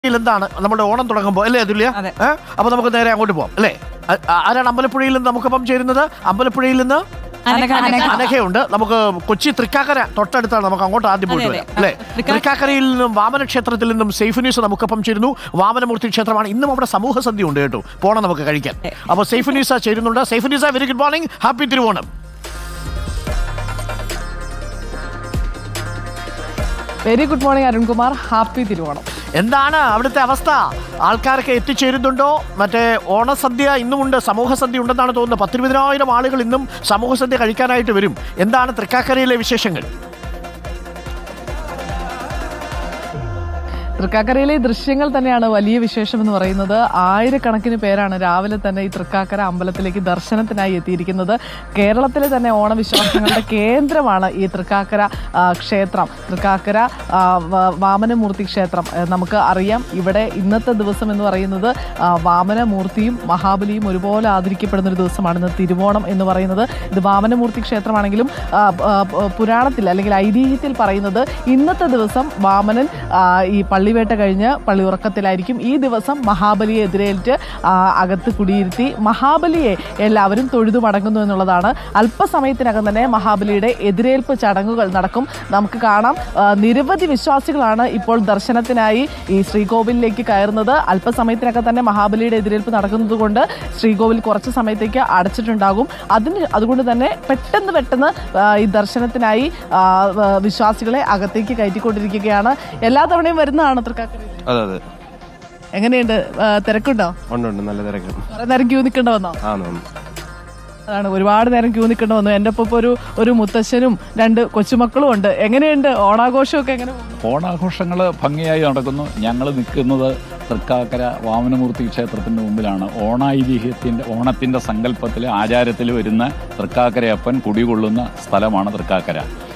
എന്താണ് നമ്മുടെ ഓണം തുടങ്ങുമ്പോൾ അല്ലേ അതുല്യ? അപ്പൊ നമുക്ക് നേരെ അങ്ങോട്ട് പോവാം അല്ലേ? ആരാണ് അമ്പലപ്പുഴയിൽ നിന്ന് നമുക്കൊപ്പം ചേരുന്നത്? അമ്പലപ്പുഴയിൽ നിന്ന് അനഘയുണ്ട്. നമുക്ക് കൊച്ചി തൃക്കാക്കര തൊട്ടടുത്താണ്, നമുക്ക് അങ്ങോട്ട് ആദ്യം പോയിട്ട് വരാം അല്ലേ? തൃക്കാക്കരയിൽ നിന്നും വാമന ക്ഷേത്രത്തിൽ നിന്നും സൈഫുനീസ് നമുക്കൊപ്പം ചേരുന്നു. വാമനമൂർത്തി ക്ഷേത്രമാണ്. ഇന്നും അവിടെ സമൂഹ സദ്യ ഉണ്ട് കേട്ടോ, പോണം നമുക്ക് കഴിക്കാൻ. അപ്പോൾ സൈഫുനീസ ചേരുന്നുണ്ട്. Saifunisa, very good morning, happy Thiruvonam. Very good morning Arunkumar, happy Thiruvonam. എന്താണ് അവിടുത്തെ അവസ്ഥ? ആൾക്കാരൊക്കെ എത്തിച്ചേരുന്നുണ്ടോ? മറ്റേ ഓണസദ്യ ഇന്നുമുണ്ട്, സമൂഹ സദ്യ ഉണ്ടെന്നാണ് തോന്നുന്നത്. 10,000 ആളുകൾ ഇന്നും സമൂഹ സദ്യ കഴിക്കാനായിട്ട് വരും. എന്താണ് തൃക്കാക്കരയിലെ വിശേഷങ്ങൾ? തൃക്കാക്കരയിലെ ദൃശ്യങ്ങൾ തന്നെയാണ് വലിയ വിശേഷം എന്ന് പറയുന്നത്. ആയിരക്കണക്കിന് പേരാണ് രാവിലെ തന്നെ ഈ തൃക്കാക്കര അമ്പലത്തിലേക്ക് ദർശനത്തിനായി എത്തിയിരിക്കുന്നത്. കേരളത്തിലെ തന്നെ ഓണവിശ്വാസങ്ങളുടെ കേന്ദ്രമാണ് ഈ തൃക്കാക്കര ക്ഷേത്രം. തൃക്കാക്കര വാമനമൂർത്തി ക്ഷേത്രം നമുക്ക് അറിയാം. ഇവിടെ ഇന്നത്തെ ദിവസം എന്ന് പറയുന്നത് വാമനമൂർത്തിയും മഹാബലിയും ഒരുപോലെ ആദരിക്കപ്പെടുന്ന ഒരു ദിവസമാണ് ഇന്ന് തിരുവോണം എന്ന് പറയുന്നത്. ഇത് വാമനമൂർത്തി ക്ഷേത്രമാണെങ്കിലും പുരാണത്തിൽ അല്ലെങ്കിൽ ഐതിഹ്യത്തിൽ പറയുന്നത് ഇന്നത്തെ ദിവസം വാമനൻ ഈ പള്ളിവേട്ട കഴിഞ്ഞ് പള്ളി ഉറക്കത്തിലായിരിക്കും. ഈ ദിവസം മഹാബലിയെ എതിരേറ്റ് അകത്ത് കുടിയിരുത്തി മഹാബലിയെ എല്ലാവരും തൊഴുതു മടങ്ങുന്നു എന്നുള്ളതാണ്. അല്പസമയത്തിനകം തന്നെ മഹാബലിയുടെ എതിരേൽപ്പ് ചടങ്ങുകൾ നടക്കും. നമുക്ക് കാണാം, നിരവധി വിശ്വാസികളാണ് ഇപ്പോൾ ദർശനത്തിനായി ഈ ശ്രീകോവിലേക്ക് കയറുന്നത്. അല്പസമയത്തിനകം തന്നെ മഹാബലിയുടെ എതിരേൽപ്പ് നടക്കുന്നത് കൊണ്ട് ശ്രീകോവിൽ കുറച്ച് സമയത്തേക്ക് അടച്ചിട്ടുണ്ടാകും. അതുകൊണ്ട് തന്നെ പെട്ടെന്ന് ഈ ദർശനത്തിനായി വിശ്വാസികളെ അകത്തേക്ക് കയറ്റിക്കൊണ്ടിരിക്കുകയാണ്. എല്ലാ തവണയും വരുന്നതാണ് തൃക്കാക്കരയിൽ. അതെ. എങ്ങനെയുണ്ട്? തിരക്കുണ്ടോ? നല്ല തിരക്ക്. കുറെ നേരം ക്യൂ നിൽക്കേണ്ട വന്നോ? അതാണ്, ഒരുപാട് നേരം ക്യൂ നിൽക്കേണ്ട വന്നു. എൻ്റെ ഒപ്പം ഒരു മുത്തശ്ശനും 2 കൊച്ചുമക്കളും ഉണ്ട്. എങ്ങനെയുണ്ട് ഓണാഘോഷമൊക്കെ? എങ്ങനെ? ഓണാഘോഷങ്ങൾ ഭംഗിയായി നടക്കുന്നു. ഞങ്ങൾ നിൽക്കുന്നത് തൃക്കാക്കര വാമനമൂർത്തി ക്ഷേത്രത്തിൻ്റെ മുമ്പിലാണ്. ഓണത്തിൻ്റെ സങ്കല്പത്തിൽ ആചാരത്തിൽ വരുന്ന തൃക്കാക്കരയപ്പൻ കുടികൊള്ളുന്ന സ്ഥലമാണ് തൃക്കാക്കര.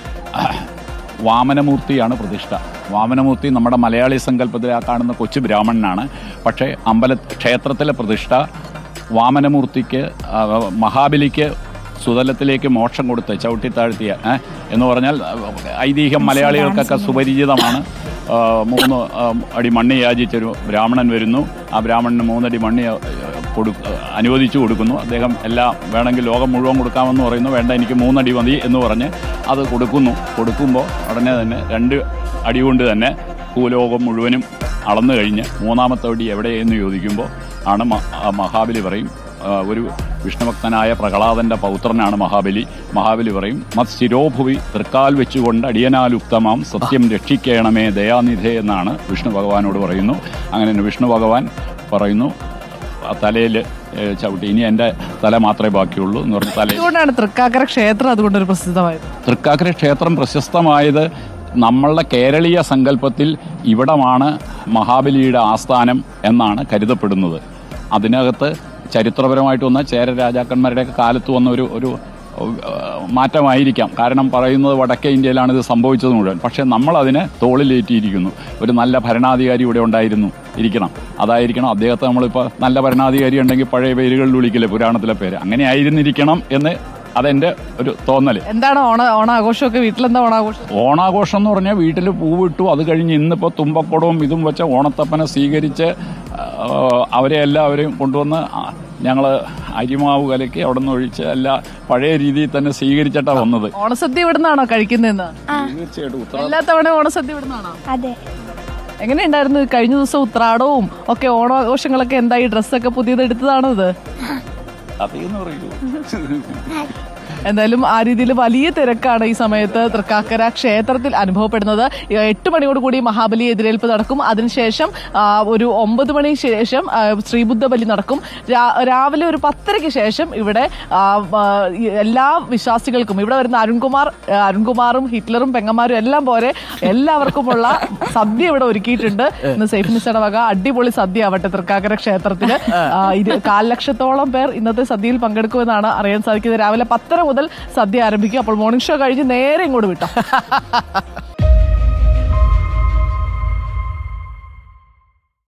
വാമനമൂർത്തിയാണ് പ്രതിഷ്ഠ. വാമനമൂർത്തി നമ്മുടെ മലയാളി സങ്കല്പത്തിൽ ആ കാണുന്ന കൊച്ചു ബ്രാഹ്മണനാണ്. പക്ഷേ ക്ഷേത്രത്തിലെ പ്രതിഷ്ഠ വാമനമൂർത്തിക്ക്, മഹാബലിക്ക് സുതലത്തിലേക്ക് മോക്ഷം കൊടുത്ത് ചവിട്ടിത്താഴ്ത്തിയ എന്ന് പറഞ്ഞാൽ ഐതിഹ്യം മലയാളികൾക്കൊക്കെ സുപരിചിതമാണ്. 3 അടി മണ്ണ് യാചിച്ചൊരു ബ്രാഹ്മണൻ വരുന്നു. ആ ബ്രാഹ്മണന് 3 അടി മണ്ണ് അനുവദിച്ചു കൊടുക്കുന്നു. അദ്ദേഹം എല്ലാം വേണമെങ്കിൽ ലോകം മുഴുവൻ കൊടുക്കാമെന്ന് പറയുന്നു. വേണ്ട, എനിക്ക് 3 അടി മതി എന്ന് പറഞ്ഞ് അത് കൊടുക്കുമ്പോൾ ഉടനെ തന്നെ 2 അടി കൊണ്ട് തന്നെ ഭൂലോകം മുഴുവനും അളന്നു കഴിഞ്ഞ് 3ാമത്തെ അടി എവിടെയെന്ന് ചോദിക്കുമ്പോൾ ആണ് മഹാബലി പറയും, ഒരു വിഷ്ണുഭക്തനായ പ്രഹ്ലാദൻ്റെ പൗത്രനാണ് മഹാബലി പറയും, മത് ശിരോഭുവി തൃക്കാൽ വെച്ചുകൊണ്ട് അടിയനാലുക്തമാം സത്യം രക്ഷിക്കണമേ ദയാനിധേ എന്നാണ് വിഷ്ണു ഭഗവാനോട് പറയുന്നു. അങ്ങനെ വിഷ്ണു ഭഗവാൻ പറയുന്നു, തലയിൽ ചവിട്ടി ഇനി എൻ്റെ തല മാത്രമേ ബാക്കിയുള്ളൂ എന്ന് പറഞ്ഞ അതുകൊണ്ടാണ് തൃക്കാക്കര ക്ഷേത്രം അതുകൊണ്ടൊരു പ്രസിദ്ധമായത്. തൃക്കാക്കര ക്ഷേത്രം പ്രശസ്തമായത് നമ്മളുടെ കേരളീയ സങ്കല്പത്തിൽ ഇവിടമാണ് മഹാബലിയുടെ ആസ്ഥാനം എന്നാണ് കരുതപ്പെടുന്നത്. അതിനകത്ത് ചരിത്രപരമായിട്ട് വന്ന ചേര രാജാക്കന്മാരുടെയൊക്കെ കാലത്ത് വന്ന ഒരു മാറ്റമായിരിക്കാം. കാരണം പറയുന്നത് വടക്കേ ഇന്ത്യയിലാണ് ഇത് സംഭവിച്ചത് മുഴുവൻ. പക്ഷേ നമ്മളതിനെ തോളിലേറ്റിയിരിക്കുന്നു. ഒരു നല്ല ഭരണാധികാരി ഇവിടെ ഇരിക്കണം. അതായിരിക്കണം അദ്ദേഹത്തെ നമ്മളിപ്പോൾ നല്ല ഭരണാധികാരി ഉണ്ടെങ്കിൽ പഴയ പേരുകളിൽ വിളിക്കില്ലേ, പുരാണത്തിലെ പേര്, അങ്ങനെ ആയിരുന്നിരിക്കണം എന്ന് അതെൻ്റെ ഒരു തോന്നൽ. എന്താണ് ഓണാഘോഷമൊക്കെ? വീട്ടിലെന്താ ഓണാഘോഷം? ഓണാഘോഷം എന്ന് പറഞ്ഞാൽ വീട്ടിൽ പൂവിട്ടു. അത് കഴിഞ്ഞ് ഇന്നിപ്പോൾ തുമ്പപ്പടവും ഇതും വെച്ച ഓണത്തപ്പനെ സ്വീകരിച്ച് അവരെ എല്ലാവരെയും കൊണ്ടുവന്ന് ഞങ്ങൾ അരിമാവ് കലക്കി അവിടെ നിന്ന് ഒഴിച്ച് എല്ലാ പഴയ രീതിയിൽ തന്നെ സ്വീകരിച്ചിട്ടാണ് വന്നത്. ഓണസദ്യ ഇവിടുന്നാണോ കഴിക്കുന്നതെന്ന്? തീർച്ചയായിട്ടും. എല്ലാ തവണ ഓണസദ്യ ഇവിടുന്നാണോ? അതെ. എങ്ങനെയുണ്ടായിരുന്നു കഴിഞ്ഞ ദിവസം ഉത്രാടവും ഒക്കെ ഓണാഘോഷങ്ങളൊക്കെ? എന്തായി, ഡ്രസ്സൊക്കെ പുതിയത് എടുത്തതാണോ ഇത്? അതേന്ന് പറയൂ. എന്തായാലും ആ രീതിയിൽ വലിയ തിരക്കാണ് ഈ സമയത്ത് തൃക്കാക്കര ക്ഷേത്രത്തിൽ അനുഭവപ്പെടുന്നത്. 8 മണിയോടുകൂടി മഹാബലി എതിരേൽപ്പ് നടക്കും. അതിനുശേഷം ഒരു 9 മണിക്ക് ശേഷം ശ്രീബുദ്ധ ബലി നടക്കും. രാവിലെ ഒരു 10:30-ക്ക് ശേഷം ഇവിടെ എല്ലാ വിശ്വാസികൾക്കും, ഇവിടെ വരുന്ന അരുൺകുമാറും ഹിറ്റ്ലറും പെങ്ങന്മാരും എല്ലാം പോലെ എല്ലാവർക്കുമുള്ള സദ്യ ഇവിടെ ഒരുക്കിയിട്ടുണ്ട്. ഇന്ന് സൈഫുനിസയുടെ വക അടിപൊളി സദ്യ ആവട്ടെ തൃക്കാക്കര ക്ഷേത്രത്തില്. 1.25 ലക്ഷത്തോളം പേർ ഇന്നത്തെ സദ്യയിൽ പങ്കെടുക്കുമെന്നാണ് അറിയാൻ സാധിക്കുന്നത്. രാവിലെ 10:30 മുതൽ സദ്യ ആരംഭിക്കും. അപ്പോൾ മോർണിംഗ് ഷോ കഴിഞ്ഞ് നേരെ ഇങ്ങോട്ട് വിട്ടോ.